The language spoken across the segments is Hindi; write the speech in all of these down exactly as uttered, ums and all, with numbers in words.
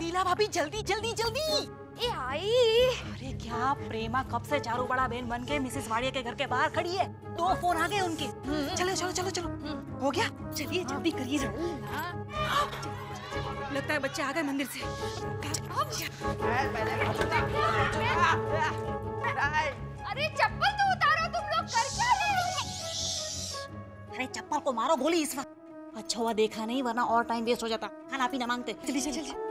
लीला भाभी जल्दी जल्दी जल्दी। ए आई। अरे क्या प्रेमा कब से चारू बड़ा बहन बन के मिसेस वाडिया के घर के बाहर खड़ी है। दो फोन आ गए उनके। चलो चलो चलो चलो हो गया। चलिए जल्दी करिए। लगता है बच्चे आ गए मंदिर से। अरे चप्पल तो उतारो, तुम लोग कर क्या रहे हो? अरे चप्पल को मारो गोली इस वक्त। अच्छा हुआ देखा नहीं, वरना और टाइम वेस्ट हो जाता। खाना पीना मांगते। चलिए चलिए चलिए।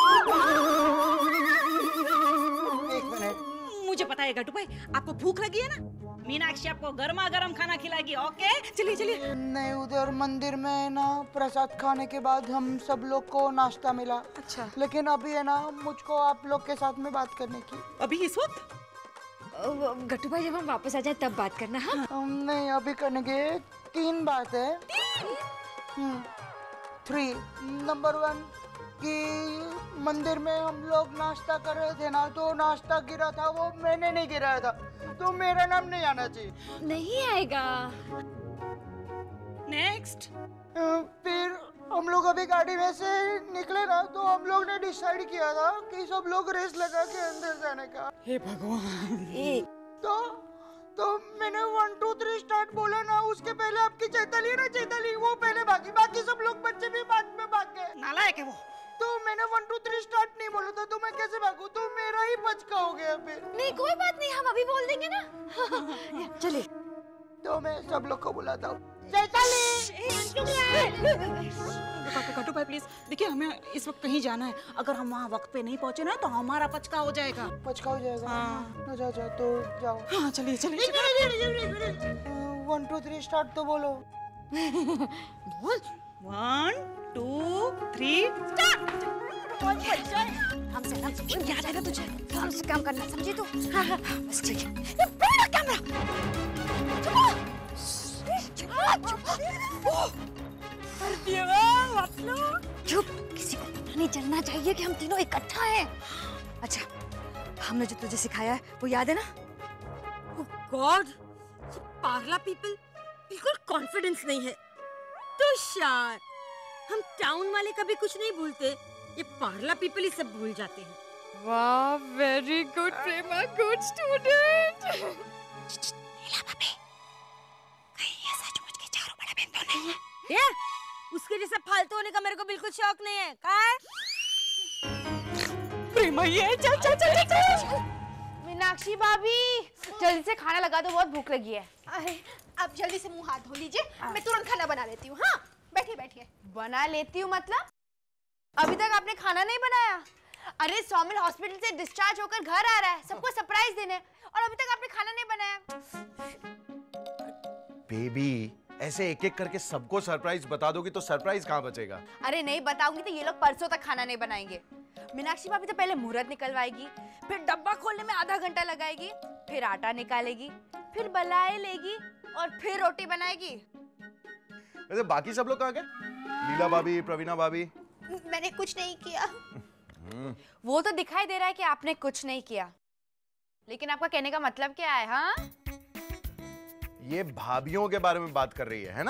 एक मिनट। मुझे पता है गट्टू भाई, आपको भूख लगी है ना? मीनाक्षी आपको गर्मा गर्म खाना खिलाएगी। ओके चलिए चलिए। नहीं, उधर मंदिर में ना प्रसाद खाने के बाद हम सब लोग को नाश्ता मिला। अच्छा। लेकिन अभी है ना मुझको आप लोग के साथ में बात करने की। अभी इस वक्त? गट्टू भाई जब हम वापस आ जाए तब बात करना। हाँ नहीं, अभी करने के तीन बात है। थ्री। नंबर वन कि मंदिर में हम लोग नाश्ता कर रहे थे ना, तो नाश्ता गिरा था वो मैंने नहीं गिराया था, तो मेरा नाम नहीं आना चाहिए। नहीं आएगा। नेक्स्ट। फिर हम लोग अभी गाड़ी में से निकले ना, तो हम लोग ने डिसाइड किया था कि सब लोग रेस लगा के अंदर जाने का। हे भगवान। एक तो तो मैंने वन टू थ्री स्टार्ट बोला ना, उसके पहले आपकी चैताली है ना, चैताली वो पहले भागी, बाकी सब लोग बच्चे भी बाद में भाग गए। नालायक है वो। तो मैंने वन टू थ्री स्टार्ट नहीं बोला था, तो मैं कैसे भागूं? तो मेरा ही बचका हो गया फिर। नहीं कोई बात नहीं, हम अभी बोल देंगे ना। चलिए। तो मैं सब लोग को बुलाता हूँ। चैताली। गट्टू भाई प्लीज देखिए, हमें इस वक्त कहीं जाना है। अगर हम वहाँ वक्त पे नहीं पहुँचे ना तो हमारा पचका हो जाएगा। पचका हो जाएगा। हाँ। अच्छा अच्छा, तो जाओ। हाँ चलिए चलिए। वन टू थ्री स्टार्ट तो बोलो। बोल। One two three start. हमसे हमसे याद आएगा तुझे। हमसे काम करना, समझी तू? हाँ हाँ बस ठीक है। ये बड़ा कैमरा। चुप, किसी को पता नहीं चलना चाहिए कि हम तीनों इकट्ठा हैं। अच्छा, हमने जो तुझे सिखाया है वो याद है ना? Oh God, पार्ला पीपल बिल्कुल कॉन्फिडेंस नहीं है। तुषार, हम टाउन वाले कभी कुछ नहीं भूलते, ये पार्ला पीपल ही सब भूल जाते हैं। वाह, very good Prema, good student. Leela भाभी, कहीं ये सचमुच के चारों बड़ा बहन तो नहीं है? ये उसके जैसा फालतू होने का मेरे को बिल्कुल शौक नहीं है। काय? प्रेमा ये चल चल चल चल। मीनाक्षी भाभी जल्दी से खाना लगा दो, बहुत भूख लगी है। अरे आप जल्दी से मुंह हाथ धो लीजिए, मैं तुरंत खाना बना लेती हूँ। हाँ बैठिए बैठिए। बना लेती हूँ मतलब? अभी तक आपने खाना नहीं बनाया? अरे सौमिल हॉस्पिटल से डिस्चार्ज होकर घर आ रहा है सबको सरप्राइज देने, और अभी तक आपने खाना नहीं बनाया। बेबी, ऐसे एक एक करके सबको सरप्राइज बता दोगी तो सरप्राइज कहाँ बचेगा? अरे नहीं बताऊंगी तो ये लोग परसों तक खाना नहीं बनाएंगे। मीनाक्षी भाभी तो पहले मुहूर्त निकलवाएगी, फिर डब्बा खोलने में आधा घंटा लगाएगी, फिर आटा निकालेगी, फिर बलाई लेगी और फिर रोटी बनाएगी। वैसे बाकी सब लोग कहाँ गए? लीला भाभी, प्रवीणा भाभी? मैंने कुछ नहीं किया। वो तो दिखाई दे रहा है कि आपने कुछ नहीं किया, लेकिन आपका कहने का मतलब क्या है? हाँ, ये भाभियों के बारे में बात कर रही है, है ना?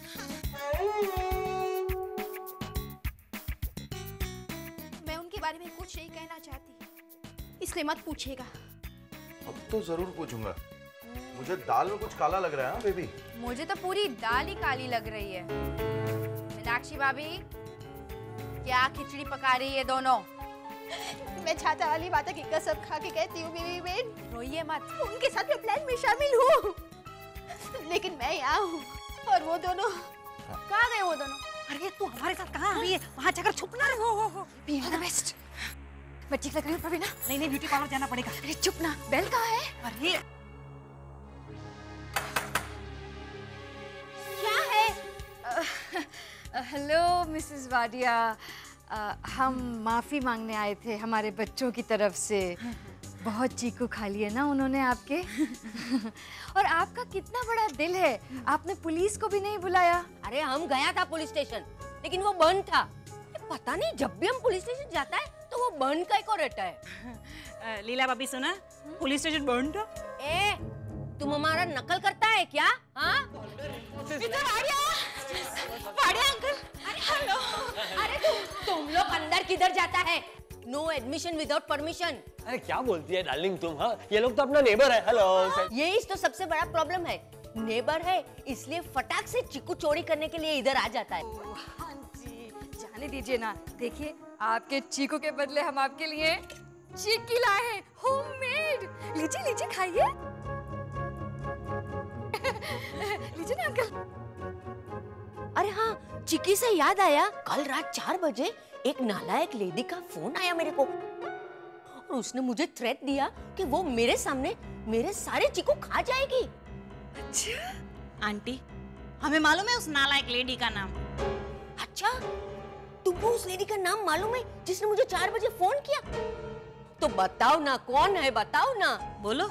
मैं उनके बारे में कुछ नहीं कहना चाहती, इसलिए मत पूछिएगा। अब तो जरूर पूछूंगा। मुझे दाल में कुछ काला लग रहा है बेबी। मुझे तो पूरी दाल ही काली लग रही है। मीनाक्षी भाभी, क्या खिचड़ी पका रही है दोनों? मैं छाता वाली बात की कसम खा के कहती हूँ बीवी बहन, रोइए मत। उनके साथ मैं प्लान में शामिल हूँ, लेकिन मैं यहाँ हूँ और वो दोनों कहाँ गए? वो दोनों? अरे तू हमारे साथ कहाँ आ रही है? वहाँ जाकर छुपना। हो हो हो। Be all the best. मैं ठीक लग रही हूँ प्रवीणा? नहीं नहीं, ब्यूटी पार्लर जाना पड़ेगा। अरे चुप ना, बेल कहाँ है? अरे क्या है? हेलो मिसेस वाडिया, हम माफी मांगने आए थे हमारे बच्चों की तरफ से। बहुत चीकू खा लिए ना उन्होंने आपके। और आपका कितना बड़ा दिल है, आपने पुलिस को भी नहीं बुलाया। अरे हम गया था पुलिस स्टेशन, लेकिन वो बंद था। पता नहीं जब भी हम पुलिस स्टेशन जाता है तो वो बंद का को रहता है। लीला भाभी सुना, पुलिस स्टेशन बंद था। ए, तुम हमारा नकल करता है क्या? हाँ? वाडिया अंकल, अरे हेलो। अरे तुम तुम लोग अंदर किधर जाता है? No admission without permission. अरे क्या बोलती है डार्लिंग तुम? हाँ, ये लोग तो अपना नेबर है। हेलो। यही तो सबसे बड़ा प्रॉब्लम है, नेबर है इसलिए फटाक से चिक्कू चोरी करने के लिए इधर आ जाता है। हाँ जी, जाने दीजिए ना। देखिए, आपके चीकू के बदले हम आपके लिए चिक्की लाए हैं, होममेड। लीजिए लीजिए, खाइए। लीजिए ना अंकल। अरे हाँ, चिक्की से याद आया, कल रात चार बजे एक नालायक लेडी का फोन आया मेरे को और उसने मुझे थ्रेट दिया कि वो मेरे सामने मेरे सारे चिक्कू खा जाएगी। अच्छा आंटी, हमें मालूम है उस नालायक लेडी का नाम। अच्छा, तुमको उस लेडी का नाम मालूम है जिसने मुझे चार बजे फोन किया? तो बताओ ना, कौन है, बताओ ना। बोलो।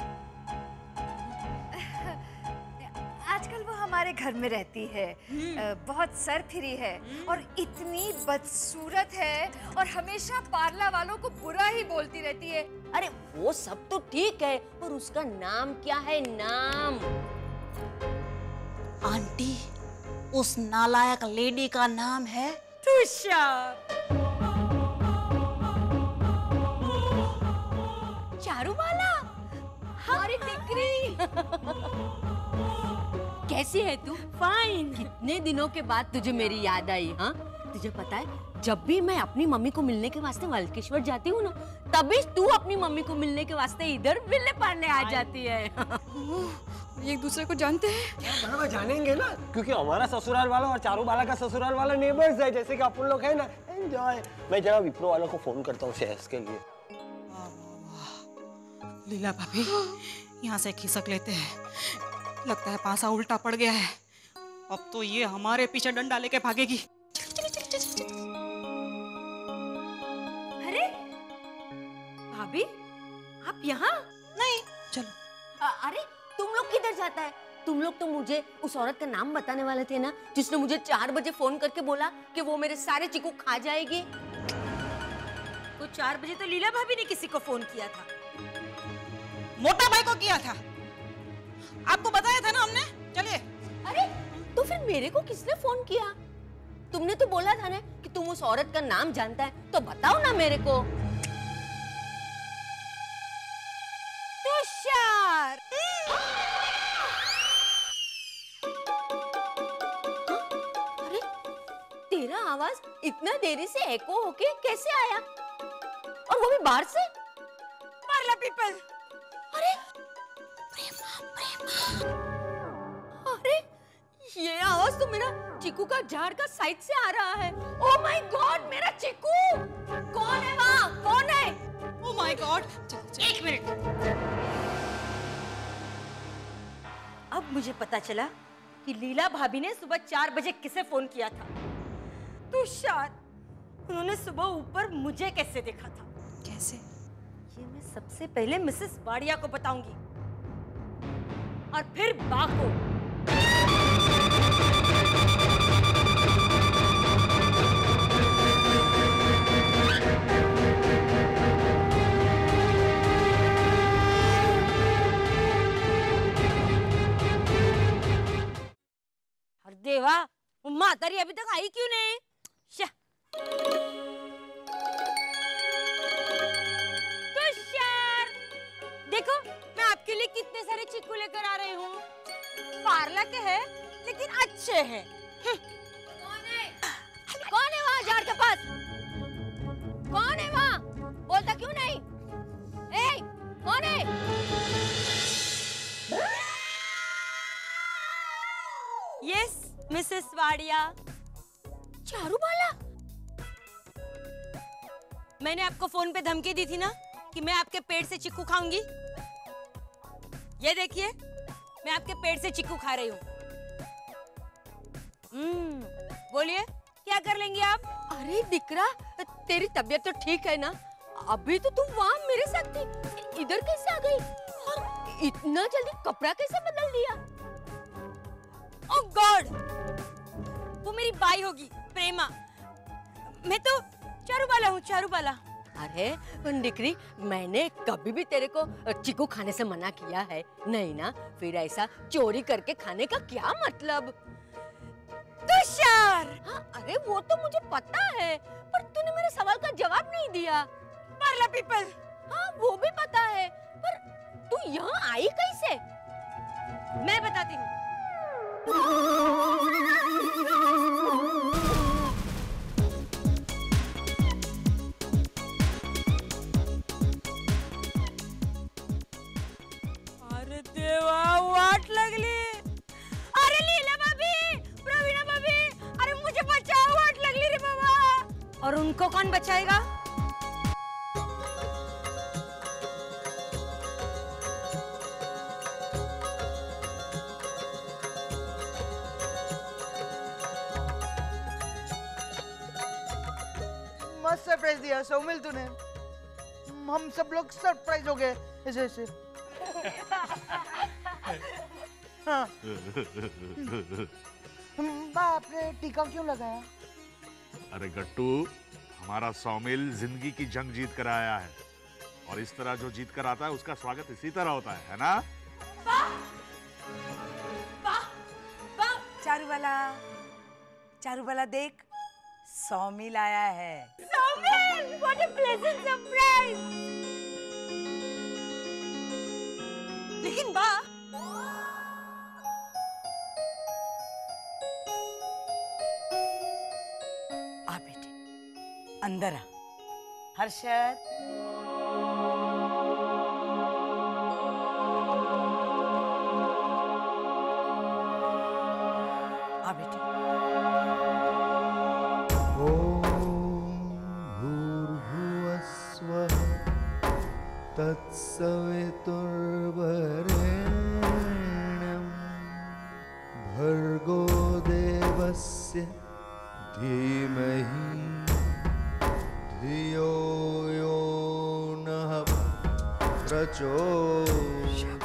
आजकल वो हमारे घर में रहती है, अ, बहुत सरफिरी है और इतनी बदसूरत है और हमेशा पार्ला वालों को बुरा ही बोलती रहती है। अरे वो सब तो ठीक है, पर उसका नाम क्या है, नाम? आंटी, उस नालायक लेडी का नाम है तुषार। चारू वाला, हमारी टिकरी। कैसी है तू? फाइन। कितने दिनों के बाद तुझे मेरी याद आई? हाँ, तुझे पता है, जब भी मैं अपनी मम्मी को मिलने के वास्ते वल्केश्वर जाती हूँ ना, तभी तू अपनी मम्मी को मिलने के वास्ते इधर बिल्ले पालने आ जाती है। एक दूसरे को जानते हैं? बराबर जानेंगे ना, क्योंकि हमारा ससुराल वाला और चारू वाला का ससुराल वाला नेबर्स है, जैसे कि अपन लोग है ना। एंजॉय। मैं जरा विप्रो वालों को फोन करता हूँ शेयर्स के लिए। लीला भाभी, यहाँ से खिसक लेते हैं। लगता है पासा उल्टा पड़ गया है। अब तो ये हमारे पीछे डंडा लेके भागेगी। अरे भाभी, आप यहाँ? नहीं, चलो। अ- अरे तुम लोग किधर जाता है? तुम लोग तो मुझे उस औरत का नाम बताने वाले थे ना, जिसने मुझे चार बजे फोन करके बोला कि वो मेरे सारे चिकू खा जाएगी। तो चार बजे तो लीला भाभी ने किसी को फोन किया था। मोटा भाई को किया था, आपको बताया था ना हमने। चलिए। अरे तो फिर मेरे को किसने फोन किया? तुमने तो बोला था ना कि तुम उस औरत का नाम जानता है, तो बताओ ना मेरे को। तुषार। अरे तेरा आवाज इतना देरी से एको होके कैसे आया, और वो भी बाहर से? पार्ला पीपल। अरे प्रेमा, प्रेमा। अरे ये आवाज तो मेरा चिकू का झाड़ का साइड से आ रहा है। ओह माय गॉड, मेरा चिकू! कौन है वहाँ? कौन है? Oh my God. एक मिनट। अब मुझे पता चला कि लीला भाभी ने सुबह चार बजे किसे फोन किया था। तुषार। उन्होंने सुबह ऊपर मुझे कैसे देखा था? कैसे? ये मैं सबसे पहले मिसेस वाडिया को बताऊंगी और फिर बा को। अरे देवा, वो मातारी अभी तक आई क्यों नहीं? शा। तुषार, देखो मैं आपके लिए कितने सारे चिक्कू लेकर आ रही हूँ। पार्ला के हैं, लेकिन अच्छे हैं। कौन है? कौन है वहाँ झाड़ के पास? कौन है वहाँ? बोलता क्यों नहीं? ए, कौन है? Yes Mrs Wadia. चारू बाला। मैंने आपको फोन पे धमकी दी थी ना कि मैं आपके पेट से चिक्कू खाऊंगी। ये देखिए, मैं आपके पेट से चिक्कू खा रही हूँ। हम्म, बोलिए क्या कर लेंगी आप? अरे दिकरा, तेरी तबीयत तो ठीक है ना? अभी तो तुम वहाँ मेरे साथ थी, इधर कैसे आ गई? और इतना जल्दी कपड़ा कैसे बदल दिया? ओह गॉड, वो मेरी बाई होगी, प्रेमा। मैं तो चारूबाला हूँ, चारूबाला। अरे दिकरी, मैंने कभी भी तेरे को चिकू खाने से मना किया है नहीं ना? फिर ऐसा चोरी करके खाने का क्या मतलब? तुषार! हाँ, अरे वो तो मुझे पता है, पर तूने मेरे सवाल का जवाब नहीं दिया। पार्ला पीपल। हाँ वो भी पता है, पर तू यहाँ आई कैसे? मैं बताती हूँ। अरे देवा, वाट लगली। अरे लीला भाभी, प्रवीणा भाभी, अरे मुझे बचाओ, वाट लगली रे बाबा। और उनको कौन बचाएगा? मस्त सरप्राइज दिया सौमिल तूने। हम सब लोग सरप्राइज हो गए ऐसे ऐसे। हाँ। बाप रे, टीका क्यों लगाया? अरे गट्टू, हमारा सौमिल जिंदगी की जंग जीत कर आया है और इस तरह जो जीत कर आता है उसका स्वागत इसी तरह होता है, है ना? चारूबाला, चारूबाला देख, सौमिल आया है। Saumil, what a pleasant surprise! लेकिन बा, आ बेटे, अंदर आ। हर्षद, आ बेटे। तत्सवितुर्वरेण्यं भर्गो देवस्य धीमहि धियो यो नः प्रचोदयात्।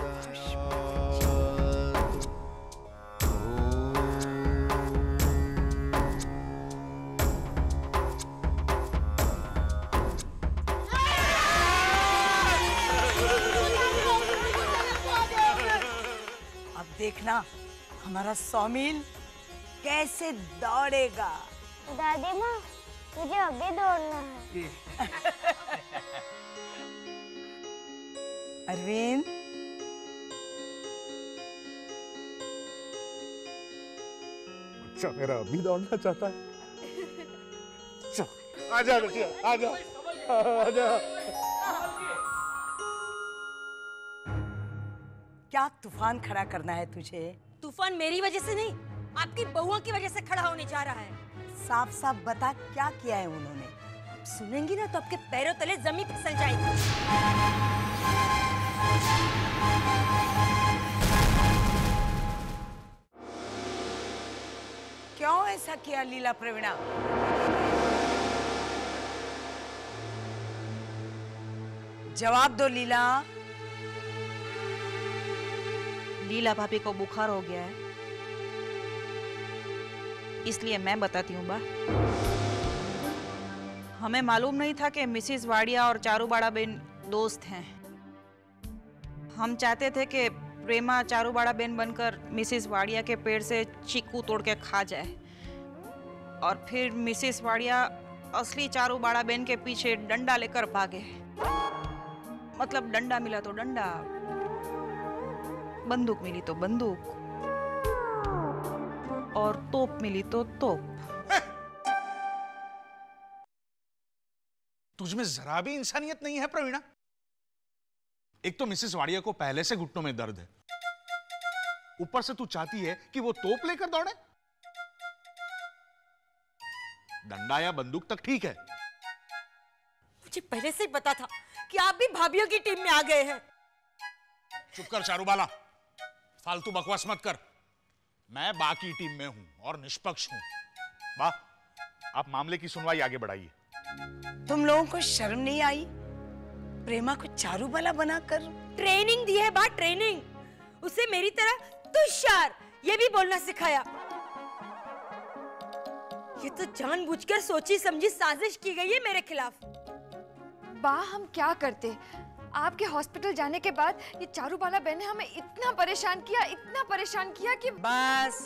देखना हमारा सौमिल कैसे दौड़ेगा। दादी माँ, मुझे अभी दौड़ना है। अरविंद, अच्छा मेरा अभी दौड़ना चाहता है। चल, आजा बच्चिया, आजा, आजा। क्या तूफान खड़ा करना है तुझे? तूफान मेरी वजह से नहीं, आपकी बहुओं की वजह से खड़ा होने जा रहा है। साफ साफ बता, क्या किया है उन्होंने? सुनेंगी ना तो आपके पैरों तले जमीन फिसल जाएगी। क्यों ऐसा किया लीला प्रवीणा? जवाब दो लीला। लीला भाभी को बुखार हो गया है, इसलिए मैं बताती हूँ बा। हमें मालूम नहीं था कि मिसिस वाडिया और चारूबाड़ा बेन दोस्त हैं। हम चाहते थे कि प्रेमा चारूबाड़ा बेन बनकर मिसिस वाडिया के पेड़ से चीकू तोड़ के खा जाए और फिर मिसिस वाडिया असली चारूबाड़ा बेन के पीछे डंडा लेकर भागे। मतलब डंडा मिला तो डंडा, बंदूक मिली तो बंदूक और तोप मिली तो तोप। तुझमें जरा भी इंसानियत नहीं है प्रवीणा। एक तो मिसेस वाडिया को पहले से घुटनों में दर्द है, ऊपर से तू चाहती है कि वो तोप लेकर दौड़े। डंडा या बंदूक तक ठीक है। मुझे पहले से ही पता था कि आप भी भाभियों की टीम में आ गए हैं। चुप कर चारूबाला, फालतू बकवास मत कर। मैं बा की टीम में हूं और निष्पक्ष हूं। बा, आप मामले की सुनवाई आगे बढ़ाइए। तुम लोगों को शर्म नहीं आई प्रेमा को चारूबाला बनाकर? ट्रेनिंग दी है बा, ट्रेनिंग। उसे मेरी तरह तुषार ये भी बोलना सिखाया। ये तो जानबूझकर सोची समझी साजिश की गई है मेरे खिलाफ। बा, हम क्या करते? आपके हॉस्पिटल जाने के बाद ये चारूबाला बहन ने हमें इतना परेशान किया, इतना परेशान किया कि बस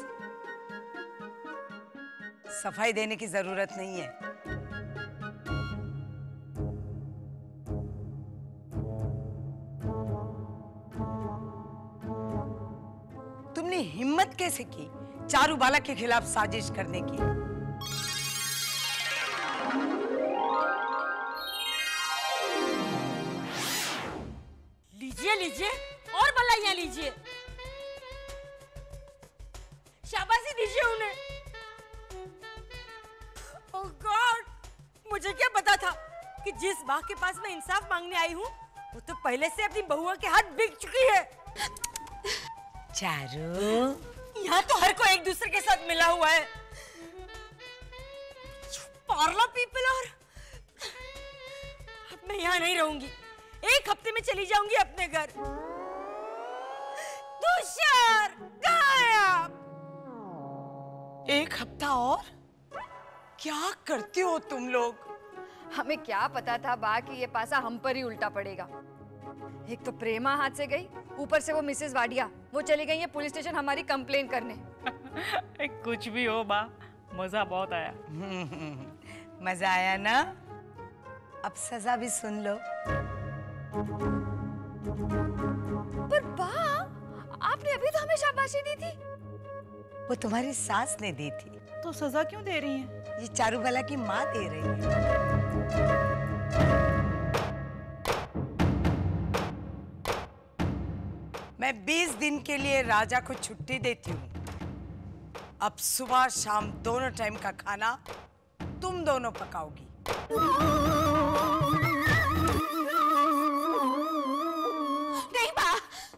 सफाई देने की जरूरत नहीं है। हिम्मत कैसे की चारूबाला के खिलाफ साजिश करने की? लीजिए लीजिए और बलाइयां लीजिए, शाबाशी दीजिए उन्हें। ओह गॉड, मुझे क्या पता था कि जिस माँ के पास मैं इंसाफ मांगने आई हूँ वो तो पहले से अपनी बहुआ के हाथ बिक चुकी है। चारू, यहाँ तो हर कोई एक दूसरे के साथ मिला हुआ है। पार्ला पीपल, और अब मैं यहाँ नहीं रहूंगी, एक हफ्ते में चली जाऊंगी अपने घर। तुषार गायब। एक हफ्ता और? क्या करते हो तुम लोग? हमें क्या पता था बा कि ये पासा हम पर ही उल्टा पड़ेगा। एक तो प्रेमा हाथ से गई, ऊपर से वो मिसेस वाडिया, वो चली गई है पुलिस स्टेशन हमारी कंप्लेन करने। कुछ भी हो बा, मजा बहुत आया। मजा आया ना? अब सजा भी सुन लो। पर बा, आपने अभी तो हमें शाबाशी दी थी। वो तुम्हारी सास ने दी थी। तो सजा क्यों दे रही हैं? ये चारूबाला की माँ दे रही है। मैं बीस दिन के लिए राजा को छुट्टी देती हूँ। अब सुबह शाम दोनों टाइम का खाना तुम दोनों पकाओगी। नहीं बा,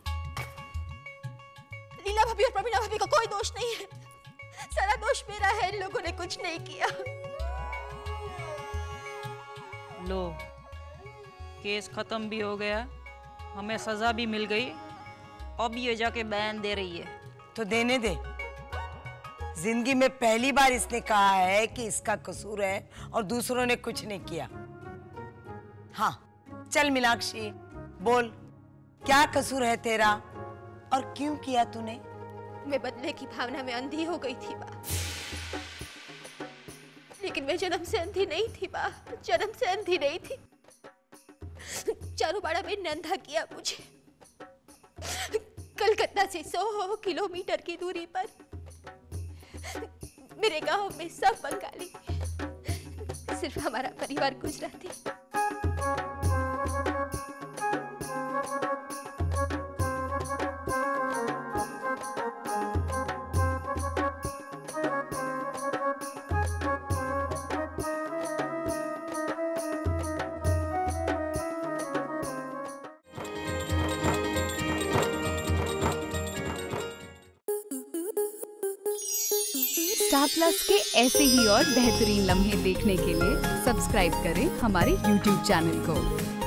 लीला भाभी और प्रवीणा भाभी का कोई दोष नहीं है, सारा दोष मेरा है। इन लोगों ने कुछ नहीं किया। लो, केस खत्म भी हो गया, हमें सजा भी मिल गई, अब ये जाके बयान दे रही है। तो देने दे। जिंदगी में पहली बार इसने कहा है कि इसका कसूर है और दूसरों ने कुछ नहीं किया। हाँ, चल मीनाक्षी, बोल, क्या कसूर है तेरा और क्यों किया तूने? मैं बदले की भावना में अंधी हो गई थी बा, लेकिन मैं जन्म से अंधी नहीं थी बा, जन्म से अंधी नहीं थी। चारूबाड़ा में अंधा किया मुझे। कलकत्ता से सौ किलोमीटर की दूरी पर मेरे गांव में सब बंगाली, सिर्फ हमारा परिवार गुजराती। स्टार प्लस के ऐसे ही और बेहतरीन लम्हे देखने के लिए सब्सक्राइब करें हमारे यूट्यूब चैनल को।